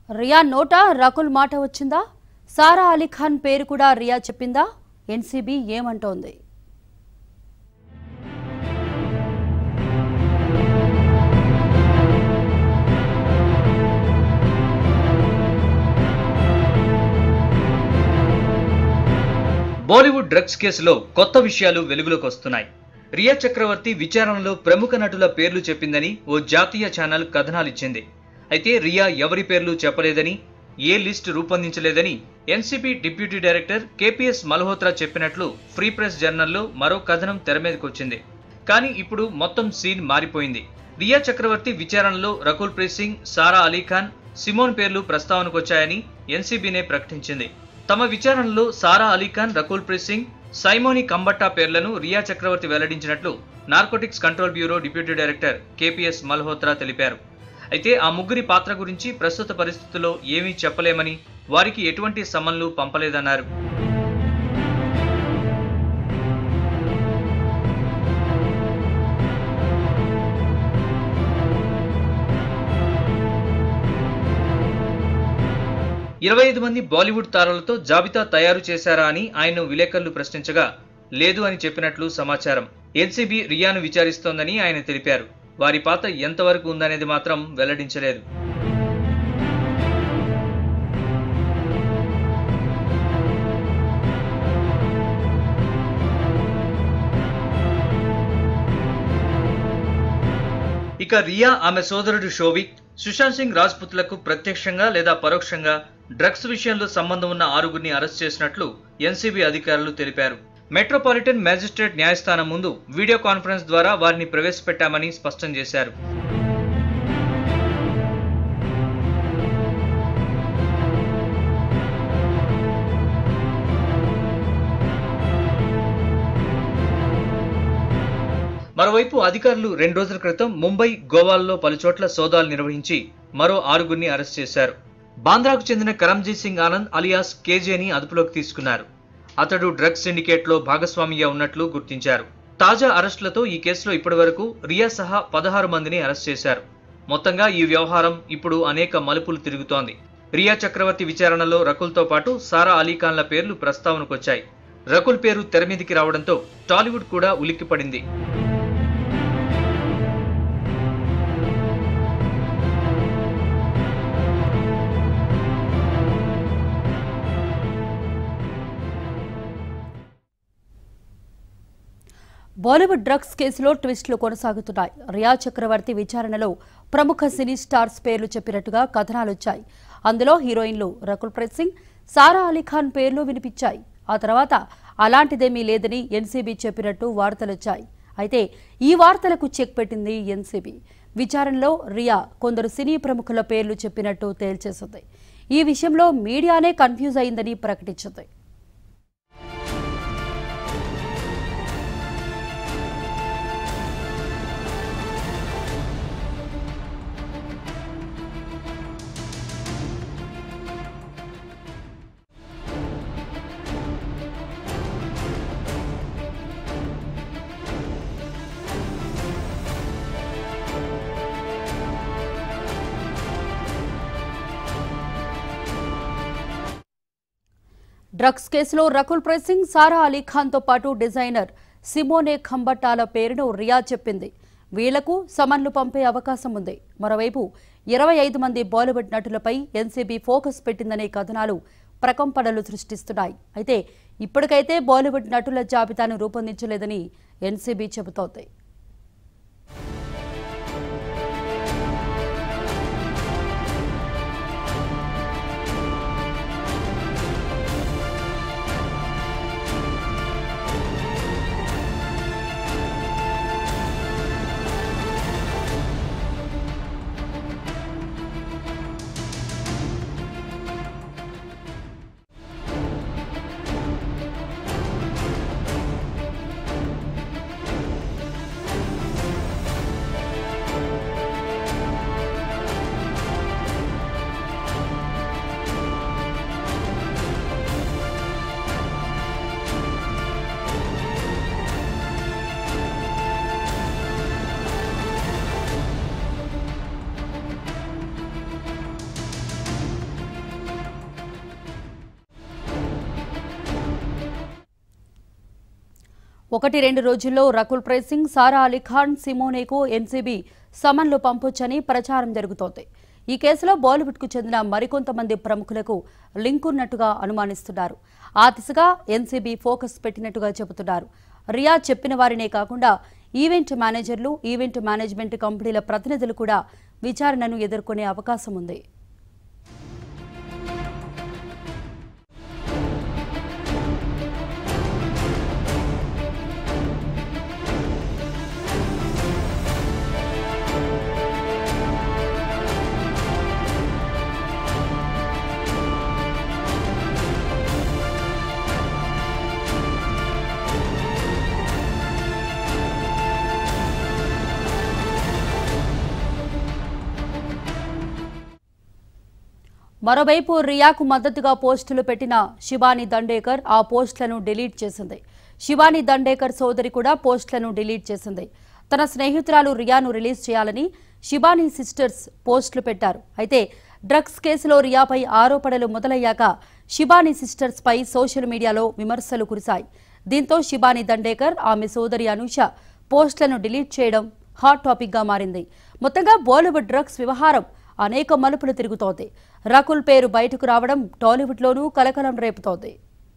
రియా నోట రకుల్ మాట వచ్చిందా? సారా అలీ ఖాన్ పేరు కూడా రియా చెప్పిందా? ఎన్సీబీ ఏమంటోంది? బాలీవుడ్ డ్రగ్స్ కేసులో కొత్త విషయాలు వెలుగులోకి వస్తున్నాయి. రియా చక్రవర్తి విచారణలో ప్రముఖ నటుల పేర్లు చెప్పిందని ఓ జాతీయ ఛానల్ కథనాలు ఇచ్చింది. అయితే రియా ఎవరి పేర్లు చెప్పలేదని, ఏ లిస్ట్ రూపొందించలేదని NCB deputy director KPS Malhotra చెప్పినట్లు ఫ్రీ ప్రెస్ జర్నల్లో మరో కథనం తెరమీదకొచ్చింది. కానీ ఇప్పుడు మొత్తం సీన్ మారిపోయింది. రియా చక్రవర్తి విచారణలో రకుల్ ప్రీత్ సింగ్, సారా అలీ ఖాన్, సిమోన్ పేర్లు ప్రస్తావనకొచ్చాయని ఎన్సీబీనే ప్రకటించింది. తమ విచారణలో సారా అలీ ఖాన్, రకుల్ ప్రీత్ సింగ్, సైమోని కంబట్టా పేర్లను రియా చక్రవర్తి వెల్లడించినట్లు narcotics control bureau deputy director KPS Malhotra తెలిపారు. అయితే ఆ ముగ్గురి పాత్ర గురించి ప్రస్తుత పరిస్థితుల్లో ఏమీ చెప్పలేమని, వారికి ఎటువంటి సమన్లు పంపలేదన్నారు. ఇరవై 25 మంది బాలీవుడ్ తారలతో జాబితా తయారు చేశారా అని ఆయన్ను విలేకరులు ప్రశ్నించగా లేదు అని చెప్పినట్లు సమాచారం. ఎన్సీబీ రియాను విచారిస్తోందని ఆయన తెలిపారు. వారి పాత్ర ఎంతవరకు ఉందనేది మాత్రం వెల్లడించలేదు. ఇక రియా, ఆమె సోదరుడు షోవిక్, సుశాంత్ సింగ్ రాజ్పుత్లకు ప్రత్యక్షంగా లేదా పరోక్షంగా డ్రగ్స్ విషయంలో సంబంధం ఉన్న 6గురిని అరెస్ట్ చేసినట్లు ఎన్సీబీ అధికారులు తెలిపారు. మెట్రోపాలిటన్ మ్యాజిస్ట్రేట్ న్యాయస్థానం ముందు వీడియో కాన్ఫరెన్స్ ద్వారా వారిని ప్రవేశపెట్టామని స్పష్టం చేశారు. మరోవైపు అధికారులు 2 రోజుల క్రితం ముంబై, గోవాల్లో పలుచోట్ల సోదాలు నిర్వహించి మరో 6గురిని అరెస్ట్ చేశారు. బాంద్రాకు చెందిన కరంజీత్ సింగ్ ఆనంద్ అలియాస్ కేజేని అదుపులోకి తీసుకున్నారు. అతడు డ్రగ్స్ సిండికేట్లో భాగస్వామిగా ఉన్నట్లు గుర్తించారు. తాజా అరెస్టులతో ఈ కేసులో ఇప్పటివరకు రియా సహా 16 మందిని అరెస్ట్ చేశారు. మొత్తంగా ఈ వ్యవహారం ఇప్పుడు అనేక మలుపులు తిరుగుతోంది. రియా చక్రవర్తి విచారణలో రకుల్తో పాటు సారా అలీ ఖాన్ల పేర్లు ప్రస్తావనకొచ్చాయి. రకుల్ పేరు తెరమీదికి రావడంతో టాలీవుడ్ కూడా ఉలిక్కిపడింది. బాలీవుడ్ డ్రగ్స్ కేసులో ట్విస్టులు కొనసాగుతున్నాయి. రియా చక్రవర్తి విచారణలో ప్రముఖ సినీ స్టార్స్ పేర్లు చెప్పినట్టుగా కథనాలొచ్చాయి. అందులో హీరోయిన్లు రకుల్ ప్రీత్ సింగ్, సారా అలీ ఖాన్ పేర్లు వినిపించాయి. ఆ తర్వాత అలాంటిదేమీ లేదని ఎన్సీబీ చెప్పినట్టు వార్తలొచ్చాయి. అయితే ఈ వార్తలకు చెక్ పెట్టింది ఎన్సీబీ. విచారణలో రియా కొందరు సినీ ప్రముఖుల పేర్లు చెప్పినట్టు తేల్చేసింది. ఈ విషయంలో మీడియానే కన్ఫ్యూజ్ అయిందని ప్రకటించింది. డ్రగ్స్ కేసులో రకుల్ ప్రీత్ సింగ్, సారా అలీ ఖాన్తో పాటు డిజైనర్ సిమోనే కంబట్టాల పేరును రియా చెప్పింది. వీళ్లకు సమన్లు పంపే అవకాశం ఉంది. మరోవైపు 25 మంది బాలీవుడ్ నటులపై ఎన్సీబీ ఫోకస్ పెట్టిందనే కథనాలు ప్రకంపనలు సృష్టిస్తున్నాయి. అయితే ఇప్పటికైతే బాలీవుడ్ నటుల జాబితాను రూపొందించలేదని ఎన్సీబీ చెబుతోంది. 1-2 రోజుల్లో రకుల్ ప్రీత్ సింగ్, సారా అలీ ఖాన్, సిమోనేకు ఎన్సీబీ సమన్లు పంపొచ్చని ప్రచారం జరుగుతోంది. ఈ కేసులో బాలీవుడ్కు చెందిన మరికొంతమంది ప్రముఖులకు లింక్ ఉన్నట్టుగా అనుమానిస్తున్నారు. ఆ దిశగా ఎన్సీబీ ఫోకస్ పెట్టినట్టుగా చెబుతున్నారు. రియా చెప్పిన వారినే కాకుండా ఈవెంట్ మేనేజర్లు, ఈవెంట్ మేనేజ్మెంట్ కంపెనీల ప్రతినిధులు కూడా విచారణను ఎదుర్కొనే అవకాశం ఉంది. మరోవైపు రియాకు మద్దతుగా పోస్టులు పెట్టిన శివాని దండేకర్ ఆ పోస్టులను డిలీట్ చేసింది. శివాని దండేకర్ సోదరి కూడా పోస్టులను డిలీట్ చేసింది. తన స్నేహితురాలు రియాను రిలీజ్ చేయాలని శివాని సిస్టర్స్ పోస్టులు పెట్టారు. అయితే డ్రగ్స్ కేసులో రియాపై ఆరోపణలు మొదలయ్యాక శివాని సిస్టర్స్ పై సోషల్ మీడియాలో విమర్శలు కురిశాయి. దీంతో శివాని దండేకర్, ఆమె సోదరి అనూష పోస్టులను డిలీట్ చేయడం హాట్ టాపిక్ గా మారింది. మొత్తంగా బాలీవుడ్ డ్రగ్స్ వ్యవహారం అనేక మలుపులు తిరుగుతోంది. రకుల్ పేరు బయటకు రావడం టాలీవుడ్లోనూ కలకలం రేపుతోంది.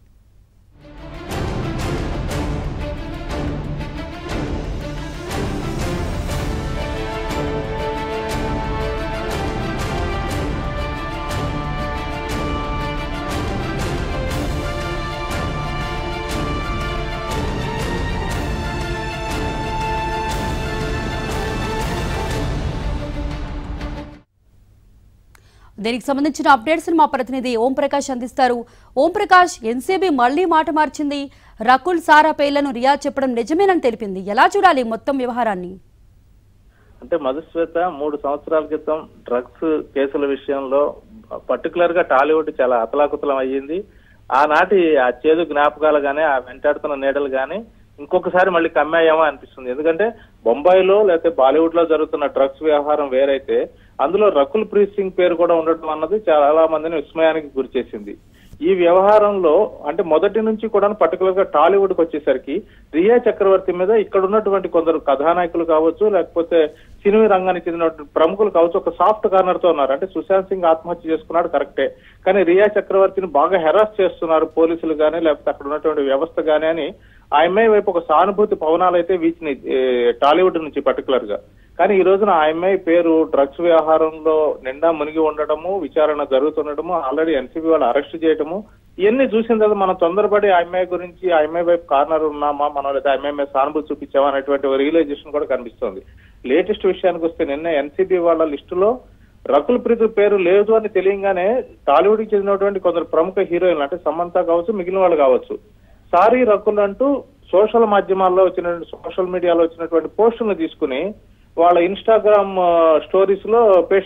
దీనికి సంబంధించిన అప్డేట్స్ మా ప్రతినిధి ఓం ప్రకాష్ అందిస్తారు. ఓం ప్రకాష్, ఎన్సీబీ మళ్లీ మాట మార్చింది. రకుల్, సారా పేర్లను రియా చెప్పడం నిజమేనని తెలిపింది. ఎలా చూడాలి మొత్తం వ్యవహారాన్ని? అంటే మధుశ్వేత 3 సంవత్సరాల క్రితం డ్రగ్స్ కేసుల విషయంలో పర్టికులర్ గా టాలీవుడ్ చాలా అతలాకుతలం అయ్యింది. ఆనాటి ఆ చేదు జ్ఞాపకాలు గానీ, ఆ వెంటాడుతున్న నీడలు గానీ ఇంకొకసారి మళ్ళీ కమ్మాయేమో అనిపిస్తుంది. ఎందుకంటే బొంబాయిలో లేకపోతే బాలీవుడ్ లో జరుగుతున్న డ్రగ్స్ వ్యవహారం వేరైతే అందులో రకుల్ ప్రీత్ సింగ్ పేరు కూడా ఉండటం అన్నది చాలా మందిని విస్మయానికి గురి చేసింది. ఈ వ్యవహారంలో అంటే మొదటి నుంచి కూడా పర్టికులర్ గా టాలీవుడ్ కి వచ్చేసరికి రియా చక్రవర్తి మీద ఇక్కడ ఉన్నటువంటి కొందరు కథానాయకులు కావచ్చు, లేకపోతే సినిమా రంగానికి చెందినటువంటి ప్రముఖులు కావచ్చు, ఒక సాఫ్ట్ కార్నర్ తో ఉన్నారు. అంటే సుశాంత్ సింగ్ ఆత్మహత్య చేసుకున్నాడు కరెక్టే, కానీ రియా చక్రవర్తిని బాగా హెరాస్ చేస్తున్నారు పోలీసులు గానీ, లేకపోతే అక్కడ ఉన్నటువంటి వ్యవస్థ గానీ అని ఆ అమ్మాయి వైపు ఒక సానుభూతి పవనాలు అయితే వీచిని టాలీవుడ్ నుంచి పర్టికులర్ గా. కానీ ఈ రోజున ఆ అమ్మాయి పేరు డ్రగ్స్ వ్యవహారంలో నిండా మునిగి ఉండటము, విచారణ జరుగుతుండటము, ఆల్రెడీ ఎన్సీబీ వాళ్ళు అరెస్ట్ చేయటము, ఇవన్నీ చూసిన తర్వాత మనం తొందరపడి ఆ అమ్మాయి గురించి, ఆ అమ్మాయి వైపు కార్నర్ ఉన్నామా మనం, లేదా ఆ అమ్మాయి మీద సానుభూతి చూపించామా అనేటువంటి రియలైజేషన్ కూడా కనిపిస్తోంది. లేటెస్ట్ విషయానికి వస్తే నిన్న ఎన్సీబీ వాళ్ళ లిస్టులో రకుల్ ప్రీత్ పేరు లేదు అని తెలియగానే టాలీవుడ్ కి చెందినటువంటి కొందరు ప్రముఖ హీరోయిన్లు అంటే సమంత కావచ్చు, మిగిలిన వాళ్ళు కావచ్చు, సారీ రకుల్ అంటూ సోషల్ మాధ్యమాల్లో వచ్చినటువంటి, సోషల్ మీడియాలో వచ్చినటువంటి పోస్టులను తీసుకుని వాళ్ళ ఇన్స్టాగ్రామ్ స్టోరీస్ లో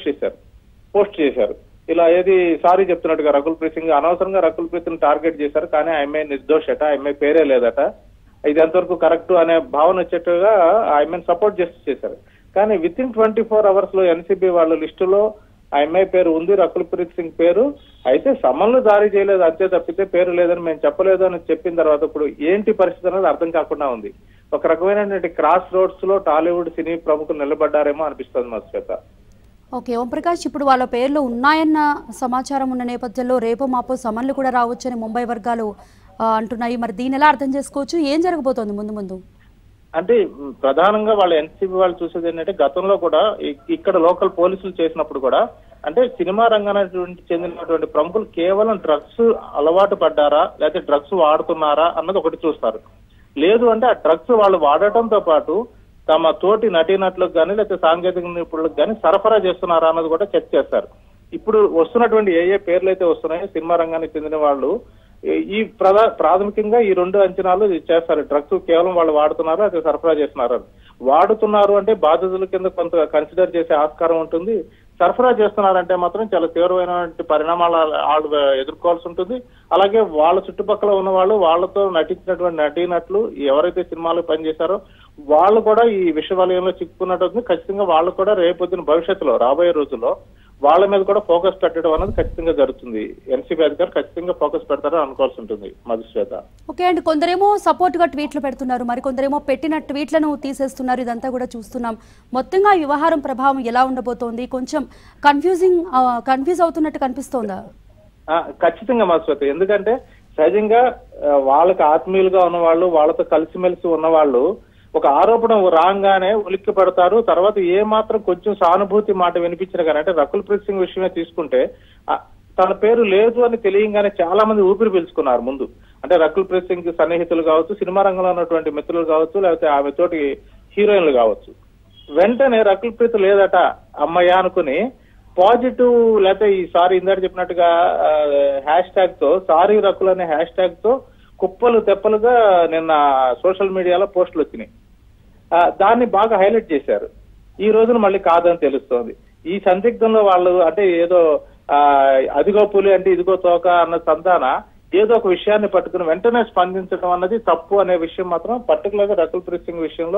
పోస్ట్ చేశారు. ఇలా ఏది సారీ చెప్తున్నట్టుగా రకుల్ ప్రీత్ సింగ్ అనవసరంగా రకుల్ ప్రీత్ ని టార్గెట్ చేశారు, కానీ ఆ అమ్మాయి నిర్దోషట, ఆ అమ్మాయి పేరే లేదట, ఇది ఎంతవరకు కరెక్ట్ అనే భావన వచ్చేట్టుగా ఆ అమ్మాయిని సపోర్ట్ చేశారు. కానీ విత్ ఇన్ 24 hours లో ఎన్సీబీ వాళ్ళ లిస్టులో ఆ అమ్మాయి పేరు ఉంది, రకుల్ ప్రీత్ సింగ్ పేరు. అయితే సమన్లు జారీ చేయలేదు, అంతే తప్పితే పేరు లేదని మేము చెప్పలేదు అని చెప్పిన తర్వాత ఇప్పుడు ఏంటి పరిస్థితి అనేది అర్థం కాకుండా ఉంది. ఒక రకమైనటువంటి క్రాస్ రోడ్స్ లో టాలీవుడ్ సినీ ప్రముఖులు నిలబడ్డారేమో అనిపిస్తుంది మధుశ్వేత. ఓకే ఓం ప్రకాష్, ఇప్పుడు వాళ్ళ పేర్లు ఉన్నాయన్న సమాచారం ఉన్న నేపథ్యంలో రేపు మాపో సమన్లు కూడా రావచ్చని ముంబై వర్గాలు అంటున్నాయి. మరి దీని ఎలా అర్థం చేసుకోవచ్చు? ఏం జరగబోతోంది ముందు? అంటే ప్రధానంగా వాళ్ళ ఎన్సీబీ వాళ్ళు చూసేది ఏంటంటే గతంలో కూడా ఇక్కడ లోకల్ పోలీసులు చేసినప్పుడు కూడా అంటే సినిమా రంగానికి చెందినటువంటి ప్రముఖులు కేవలం డ్రగ్స్ అలవాటు పడ్డారా లేకపోతే డ్రగ్స్ వాడుతున్నారా అన్నది ఒకటి చూస్తారు. లేదు అంటే ఆ డ్రగ్స్ వాళ్ళు వాడటంతో పాటు తమ తోటి నటీనటులకు కానీ లేకపోతే సాంకేతిక నిపుణులకు కానీ సరఫరా చేస్తున్నారా అన్నది కూడా చెక్ చేస్తారు. ఇప్పుడు వస్తున్నటువంటి ఏ పేర్లు అయితే వస్తున్నాయో సినిమా రంగానికి చెందిన వాళ్ళు ఈ ప్రాథమికంగా ఈ 2 అంచనాలు చేస్తారు. డ్రగ్స్ కేవలం వాళ్ళు వాడుతున్నారు, అది సరఫరా చేస్తున్నారు. వాడుతున్నారు అంటే బాధితుల కింద కొంత కన్సిడర్ చేసే ఆస్కారం ఉంటుంది. సరఫరా చేస్తున్నారంటే మాత్రం చాలా తీవ్రమైనటువంటి పరిణామాలు వాళ్ళు ఎదుర్కోవాల్సి ఉంటుంది. అలాగే వాళ్ళ చుట్టుపక్కల ఉన్న వాళ్ళు, వాళ్ళతో నటించినటువంటి నటీనటులు ఎవరైతే సినిమాలు పనిచేశారో వాళ్ళు కూడా ఈ విష వలయంలో చిక్కుకున్నట్టు ఖచ్చితంగా వాళ్ళు కూడా రేపొద్దున భవిష్యత్తులో రాబోయే రోజుల్లో వాళ్ళ మీద కూడా ఫోకస్ పెట్టడం అనేది ఖచ్చితంగా జరుగుతుంది. ఎన్సీబీ అధికారులు ఖచ్చితంగా ఫోకస్ పెడతారని అనుకోవాల్సి ఉంటుంది మధుశ్వేత. ఓకే అండి, కొందరేమో సపోర్ట్ గా ట్వీట్లు పెడుతున్నారు, మరి కొందరేమో పెట్టిన ట్వీట్లను తీసేస్తున్నారు. ఇదంతా కూడా చూస్తున్నాం. మొత్తంగా ఈ వ్యవహారం ప్రభావం ఎలా ఉండబోతోంది? కొంచెం కన్ఫ్యూజ్ అవుతున్నట్టు కనిపిస్తోందా? ఖచ్చితంగా మధుశ్వేత. ఎందుకంటే సహజంగా వాళ్ళకి ఆత్మీయులుగా ఉన్నవాళ్ళు, వాళ్ళతో కలిసిమెలిసి ఉన్నవాళ్ళు ఒక ఆరోపణ రాగానే ఉలిక్కి పడతారు. తర్వాత ఏ మాత్రం కొంచెం సానుభూతి మాట వినిపించిన కానీ, అంటే రకుల్ ప్రీత్ సింగ్ విషయమే తీసుకుంటే తన పేరు లేదు అని తెలియగానే చాలా మంది ఊపిరి పీల్చుకున్నారు ముందు. అంటే రకుల్ ప్రీత్ సింగ్ సన్నిహితులు కావచ్చు, సినిమా రంగంలో ఉన్నటువంటి మిత్రులు కావచ్చు, లేకపోతే ఆమె తోటి హీరోయిన్లు కావచ్చు. వెంటనే రకుల్ ప్రీత్ లేదట అమ్మయ్య అనుకుని పాజిటివ్, లేకపోతే ఈ సారీ ఇందాక చెప్పినట్టుగా హ్యాష్ ట్యాగ్ తో, సారీ రకుల్ అనే హ్యాష్ ట్యాగ్ తో కుప్పలు తెప్పలుగా నిన్న సోషల్ మీడియాలో పోస్టులు వచ్చినాయి. దాన్ని బాగా హైలైట్ చేశారు. ఈ రోజున మళ్ళీ కాదని తెలుస్తోంది. ఈ సందిగ్ధంలో వాళ్ళు అంటే ఏదో అదిగో పులి అంటే ఇదిగో తోక అన్న సంతాన ఏదో ఒక విషయాన్ని పట్టుకుని వెంటనే స్పందించడం అన్నది తప్పు అనే విషయం మాత్రం పర్టికులర్ గా రకుల్ ప్రీత్ సింగ్ విషయంలో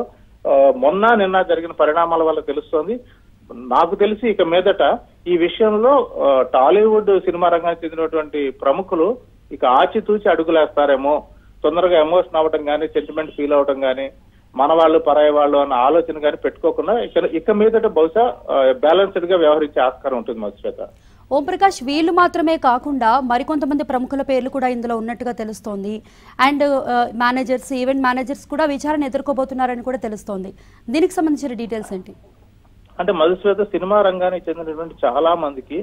నిన్న జరిగిన పరిణామాల వల్ల తెలుస్తోంది. నాకు తెలిసి ఇక మీదట ఈ విషయంలో టాలీవుడ్ సినిమా రంగానికి చెందినటువంటి ప్రముఖులు ఇక ఆచితూచి అడుగులేస్తారేమో. తొందరగా ఎమోషన్ అవ్వడం కానీ, సెంటిమెంట్ ఫీల్ అవడం కానీ, మన వాళ్ళు పరాయి వాళ్ళు అన్న ఆలోచన కానీ పెట్టుకోకుండా ఇక మీదట బహుశా బ్యాలెన్స్డ్ గా వ్యవహరించే ఆస్కారం ఉంటుంది మధుశ్వేత. ఓం ప్రకాష్, వీళ్ళు మాత్రమే కాకుండా మరికొంతమంది ప్రముఖుల పేర్లు కూడా ఇందులో ఉన్నట్టుగా తెలుస్తోంది. అండ్ మేనేజర్స్, ఈవెంట్ మేనేజర్స్ కూడా విచారణ ఎదుర్కోబోతున్నారని కూడా తెలుస్తోంది. దీనికి సంబంధించిన డీటెయిల్స్ ఏంటి? అంటే మధుశ్వేత, సినిమా రంగానికి చెందినటువంటి చాలా మందికి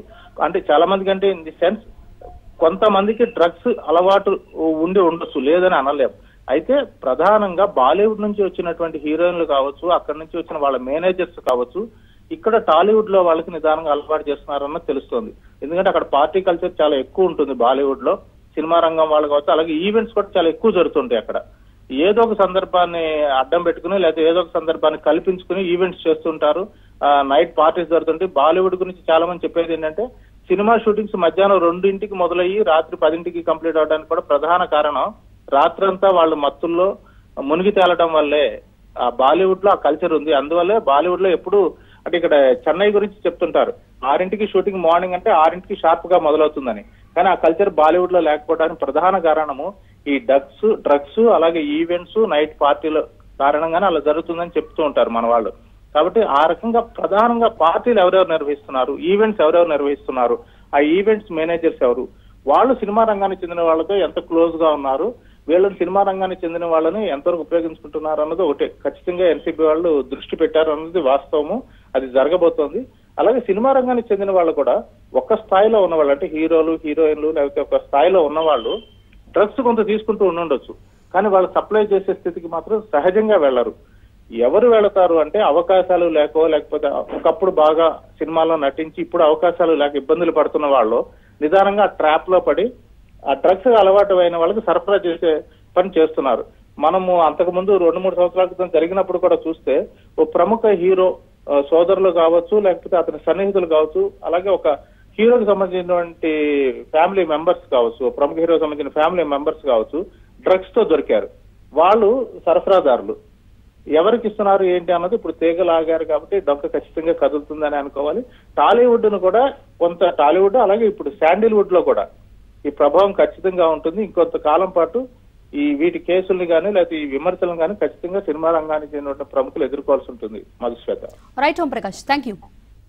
అంటే ఇన్ ది సెన్స్ కొంతమందికి డ్రగ్స్ అలవాటు ఉండి ఉండొచ్చు, లేదని అనలేం. అయితే ప్రధానంగా బాలీవుడ్ నుంచి వచ్చినటువంటి హీరోయిన్లు కావచ్చు, అక్కడి నుంచి వచ్చిన వాళ్ళ మేనేజర్స్ కావచ్చు, ఇక్కడ టాలీవుడ్ లో వాళ్ళకి నిదానంగా అలవాటు చేస్తున్నారన్నది తెలుస్తోంది. ఎందుకంటే అక్కడ పార్టీ కల్చర్ చాలా ఎక్కువ ఉంటుంది బాలీవుడ్ లో. సినిమా రంగం వాళ్ళు కావచ్చు, అలాగే ఈవెంట్స్ కూడా చాలా ఎక్కువ జరుగుతుంటాయి అక్కడ. ఏదో ఒక సందర్భాన్ని అడ్డం పెట్టుకుని, లేదా ఏదో ఒక సందర్భాన్ని కల్పించుకుని ఈవెంట్స్ చేస్తుంటారు. నైట్ పార్టీస్ జరుగుతుంటాయి. బాలీవుడ్ గురించి చాలా మంది చెప్పేది ఏంటంటే, సినిమా షూటింగ్స్ మధ్యాహ్నం 2ంటికి మొదలయ్యి రాత్రి 10ంటికి కంప్లీట్ అవడానికి కూడా ప్రధాన కారణం రాత్రంతా వాళ్ళు మత్తుల్లో మునిగి తేలడం వల్లే ఆ బాలీవుడ్ లో ఆ కల్చర్ ఉంది. అందువల్లే బాలీవుడ్ లో ఎప్పుడు అంటే ఇక్కడ చెన్నై గురించి చెప్తుంటారు, 6ంటికి షూటింగ్ మార్నింగ్ అంటే 6ంటికి షార్ప్ గా మొదలవుతుందని. కానీ ఆ కల్చర్ బాలీవుడ్ లో లేకపోవడానికి ప్రధాన కారణము ఈ డ్రగ్స్ అలాగే ఈవెంట్స్, నైట్ పార్టీల కారణంగానే అలా జరుగుతుందని చెప్తూ ఉంటారు మన వాళ్ళు. కాబట్టి ఆ రకంగా ప్రధానంగా పార్టీలు ఎవరెవరు నిర్వహిస్తున్నారు, ఈవెంట్స్ ఎవరెవరు నిర్వహిస్తున్నారు, ఆ ఈవెంట్స్ మేనేజర్స్ ఎవరు, వాళ్ళు సినిమా రంగానికి చెందిన వాళ్ళతో ఎంత క్లోజ్ గా ఉన్నారు, వీళ్ళని సినిమా రంగానికి చెందిన వాళ్ళని ఎంతవరకు ఉపయోగించుకుంటున్నారు అన్నది ఒకటే ఖచ్చితంగా ఎన్సీబీ వాళ్ళు దృష్టి పెట్టారు అన్నది వాస్తవము. అది జరగబోతోంది. అలాగే సినిమా రంగానికి చెందిన వాళ్ళు కూడా ఒక స్థాయిలో ఉన్నవాళ్ళు, అంటే హీరోలు, హీరోయిన్లు, లేకపోతే ఒక స్థాయిలో ఉన్నవాళ్ళు డ్రగ్స్ కొంత తీసుకుంటూ ఉండొచ్చు. కానీ వాళ్ళు సప్లై చేసే స్థితికి మాత్రం సహజంగా వెళ్లరు. ఎవరు వెళతారు అంటే అవకాశాలు లేకపోతే ఒకప్పుడు బాగా సినిమాలో నటించి ఇప్పుడు అవకాశాలు లేక ఇబ్బందులు పడుతున్న వాళ్ళు నిదానంగా ట్రాప్ లో పడి ఆ డ్రగ్స్ అలవాటు అయిన వాళ్ళకి సరఫరా చేసే పని చేస్తున్నారు. మనము అంతకుముందు 2-3 సంవత్సరాల క్రితం జరిగినప్పుడు కూడా చూస్తే ఓ ప్రముఖ హీరో సోదరులు కావచ్చు, లేకపోతే అతని సన్నిహితులు కావచ్చు, అలాగే ఒక హీరోకి సంబంధించినటువంటి ఫ్యామిలీ మెంబర్స్ కావచ్చు, ప్రముఖ హీరోకి సంబంధించిన ఫ్యామిలీ మెంబర్స్ కావచ్చు, డ్రగ్స్ తో దొరికారు. వాళ్ళు సరఫరాదారులు. ఎవరికి ఇస్తున్నారు ఏంటి అన్నది ఇప్పుడు తీగలాగారు. కాబట్టి డొంక ఖచ్చితంగా కదులుతుందని అనుకోవాలి. టాలీవుడ్ ను కూడా టాలీవుడ్ అలాగే ఇప్పుడు శాండిల్వుడ్ లో కూడా ఈ ప్రభావం ఖచ్చితంగా ఉంటుంది. ఇంకొంత కాలం పాటు ఈ వీటి కేసుల్ని కానీ లేకపోతే ఈ విమర్శలను కానీ ఖచ్చితంగా సినిమా రంగానికి చెందిన ప్రముఖులు ఎదుర్కోవాల్సి ఉంటుంది Madhushweta. Right Om Prakash, thank you.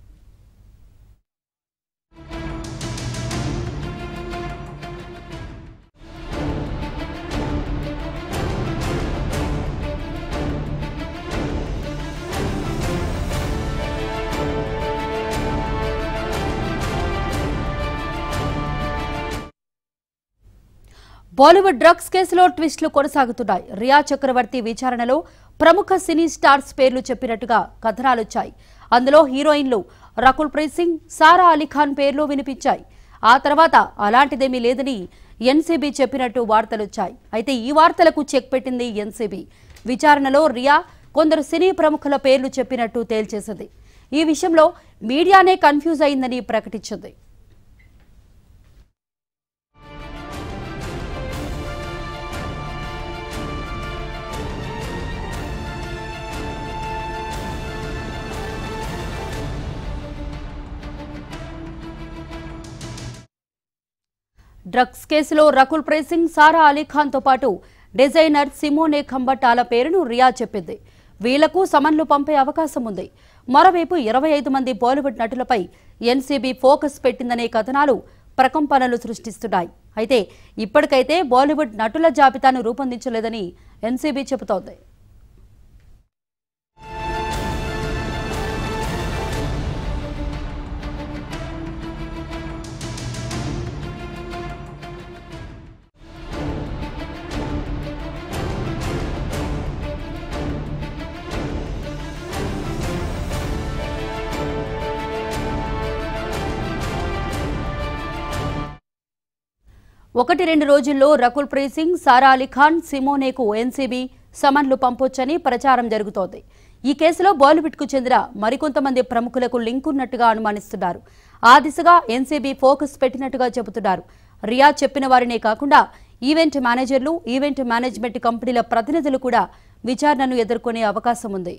Bollywood drugs కేసులో ట్విస్టులు కొనసాగుతున్నాయి. రియా చక్రవర్తి విచారణలో ప్రముఖ సినీ స్టార్స్ పేర్లు చెప్పినట్టుగా కథనాలొచ్చాయి. అందులో హీరోయిన్లు రకుల్ ప్రీత్ సింగ్, సారా అలీ ఖాన్ పేర్లు వినిపించాయి. ఆ తర్వాత అలాంటిదేమీ లేదని ఎన్సీబీ చెప్పినట్టు వార్తలొచ్చాయి. అయితే ఈ వార్తలకు చెక్ పెట్టింది ఎన్సీబీ. విచారణలో రియా కొందరు సినీ ప్రముఖుల పేర్లు చెప్పినట్టు తేల్చేసింది. ఈ విషయంలో మీడియానే కన్ఫ్యూజ్ అయిందని ప్రకటించింది. డ్రగ్స్ కేసులో రకుల్ ప్రీత్ సింగ్, సారా అలీఖాన్తో పాటు డిజైనర్ సిమోనే ఖంబటాల పేరును రియా చెప్పింది. వీళ్లకు సమన్లు పంపే అవకాశం ఉంది. మరోవైపు 25 మంది బాలీవుడ్ నటులపై ఎన్సీబీ ఫోకస్ పెట్టిందనే కథనాలు ప్రకంపనలు సృష్టిస్తున్నాయి. అయితే ఇప్పటికైతే బాలీవుడ్ నటుల జాబితాను రూపొందించలేదని ఎన్సీబీ చెబుతోంది. ఒకటి రెండు రోజుల్లో రకుల్ ప్రీత్ సింగ్, సారా అలీఖాన్, సిమోనేకు ఎన్సీబీ సమన్లు పంపొచ్చని ప్రచారం జరుగుతోంది. ఈ కేసులో బాలీవుడ్కు చెందిన మరికొంతమంది ప్రముఖులకు లింక్ ఉన్నట్టుగా అనుమానిస్తున్నారు. ఆ దిశగా ఎన్సీబీ ఫోకస్ పెట్టినట్టుగా చెబుతున్నారు. రియా చెప్పిన వారినే కాకుండా ఈవెంట్ మేనేజర్లు, ఈవెంట్ మేనేజ్మెంట్ కంపెనీల ప్రతినిధులు కూడా విచారణను ఎదుర్కొనే అవకాశం ఉంది.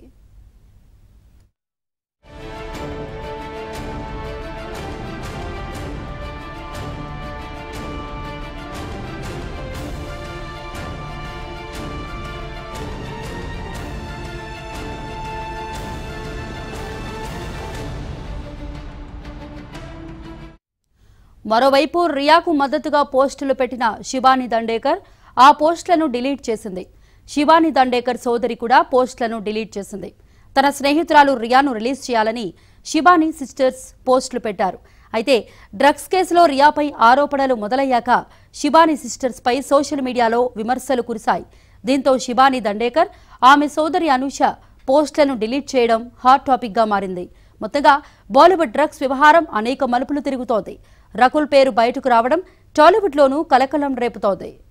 మరోవైపు రియాకు మద్దతుగా పోస్టులు పెట్టిన శివాని దండేకర్ ఆ పోస్టులను డిలీట్ చేసింది. శివాని దండేకర్ సోదరి కూడా పోస్టులను డిలీట్ చేసింది. తన స్నేహితురాలు రియాను రిలీజ్ చేయాలని శివాని సిస్టర్స్ పోస్టులు పెట్టారు. అయితే డ్రగ్స్ కేసులో రియాపై ఆరోపణలు మొదలయ్యాక శివాని సిస్టర్స్ పై సోషల్ మీడియాలో విమర్శలు కురిశాయి. దీంతో శివాని దండేకర్, ఆమె సోదరి అనూష పోస్టులను డిలీట్ చేయడం హాట్ టాపిక్ గా మారింది. మొత్తంగా బాలీవుడ్ డ్రగ్స్ వ్యవహారం అనేక మలుపులు తిరుగుతోంది. రకుల్ పేరు బయటకు రావడం టాలీవుడ్లోనూ కలకలం రేపుతోంది.